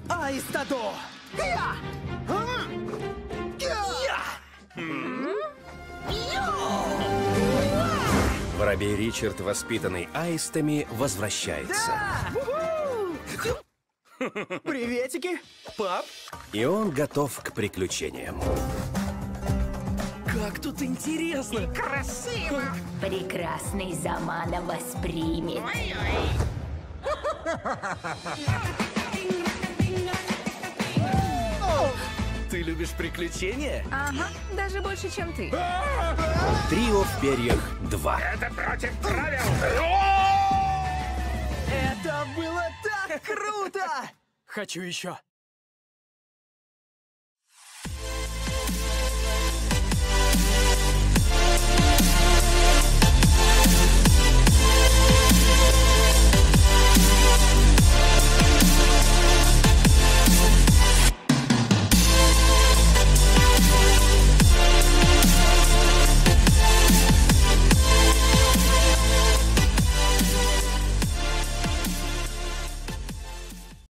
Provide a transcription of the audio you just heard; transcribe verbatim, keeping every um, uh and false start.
Аистадо! Я! Воробей Ричард, воспитанный аистами, возвращается. Приветики! Пап, И он готов к приключениям. как тут интересно! Красиво! Прекрасный Замана воспримет. Ты любишь приключения? Ага, даже больше, чем ты. Трио в перьях два. Это против правил! Это было так круто! Хочу еще.